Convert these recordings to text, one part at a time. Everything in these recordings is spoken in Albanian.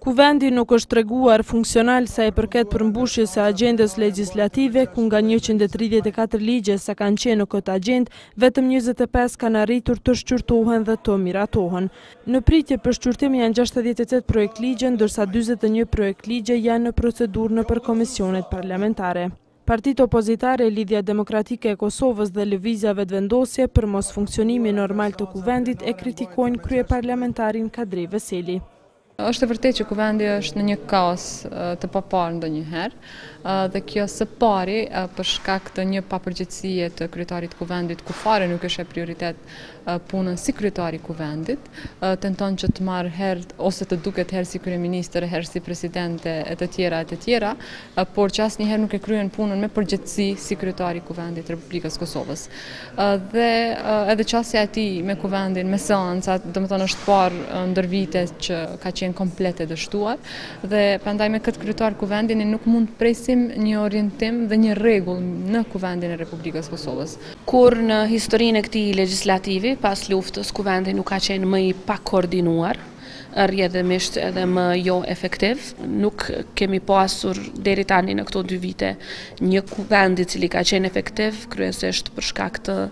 Kuvendi nuk është treguar funksional sa i përket përmbushjes së agjendës legjislative, ku nga 134 ligje sa kanë qenë në këtë agjendë, vetëm 25 kanë arritur të shqyrtohen dhe të miratohen. Në pritje për shqyrtim janë 68 projekt ligje, ndërsa 41 projekt ligje janë në procedurë nëpër komisionet parlamentare. Partitë opozitare, Lidhja Demokratike e Kosovës dhe Lëvizja Vetëvendosje për mos funksionimin normal të kuvendit e kritikojnë kryeparlamentarin Kadri Veseli. Është e vërtetë që kuvendi është në një kaos të paparë ndonjëherë dhe kjo së pari për shkak të një papërgjegjësie të kryetarit të kuvendit ku fare nuk është e prioritet punën si kryetari i kuvendit, tenton që të marrë herë ose të duket herë si kryeministër, herë si presidente e të tjera, por që asnjëherë nuk e kryen punën me përgjegjësi si kryetari i kuvendit të Republikës Kosovës. Dhe edhe çësia e tij me kuvendin, me seancat, domethënë është parë ndër vite që ka qenë komplet e dështuar dhe prandaj me këtë kryetar kuvendin nuk mund të presim një orientim dhe një rregull në kuvendin e Republikës Kosovës. Kur në historinë e këtij legislativi pas luftës kuvendi nuk ka qenë më i pakoordinuar, rrjedhimisht edhe më jo efektiv. Nuk kemi pasur deri tani në këto 2 vite një kuvend i cili ka qenë efektiv, kryesisht për shkak të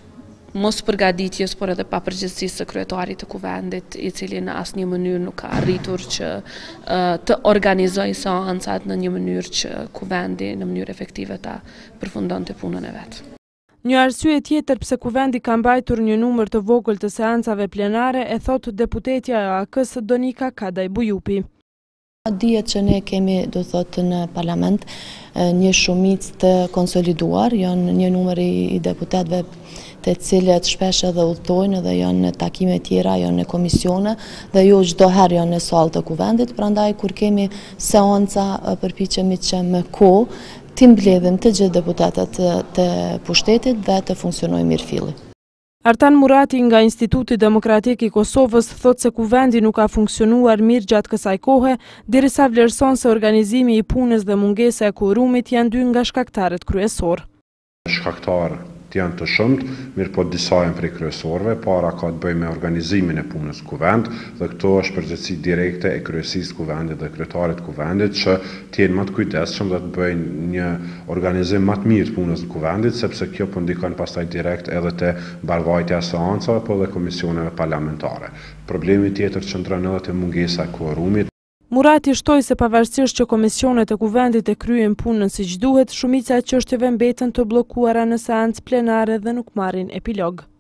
mos përgatitjes, por edhe papërgjegjësisë së kryetarit të kuvendit, i cili në asnjë mënyrë nuk ka arritur që të organizojë seancat në një mënyrë që kuvendi në mënyrë efektive ta përfundonte punën e vet. Një arsye tjetër pse kuvendi ka mbajtur një numër të vogël të seancave plenare e thot deputetja e AK-s Donika Kadaj Bujupi. Dihet që ne kemi, do thotë, në parlament një shumicë të konsoliduar, janë një numër i deputetëve të cilët shpesh edhe udhtojnë dhe janë në takime tjera, janë në komisione dhe jo çdo herë janë në sallë të kuvendit, prandaj kur kemi seanca përpiqemi që me kohë ti mbledhim të gjithë deputetët të pushtetit dhe të funksionojë mirëfilli. Artan Murati nga Instituti Demokratik i Kosovës thot se kuvendi nuk ka funksionuar mirë gjatë kësaj kohe, derisa vlerëson se organizimi i punës dhe mungesa e quorumit janë 2 nga shkaktarët kryesor. Shkaktarët janë të shumtë, mirë po disa janë prej kryesorëve, para ka të bëjë me organizimin e punës kuvend dhe këto është përgjegjësi direkte e kryesisë kuvendit dhe kryetarit kuvendit që të jenë më të kujdesshëm dhe të bëjnë një organizim më të mirë të punës në kuvendit, sepse kjo po ndikon pastaj direkt edhe te mbarvajtja e seancave po dhe komisioneve parlamentare. Problemi tjetër qëndron edhe te mungesa e quorumit. Murati shtoi se pavarësisht që komisionet e kuvendit e kryejnë punën siç duhet, shumica e çështjeve mbeten të bllokuara në seancë plenare dhe nuk marrin epilog.